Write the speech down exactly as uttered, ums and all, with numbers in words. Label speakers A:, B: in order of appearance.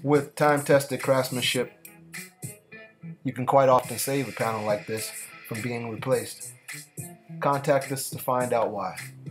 A: With time-tested craftsmanship, you can quite often save a panel like this from being replaced. Contact us to find out why.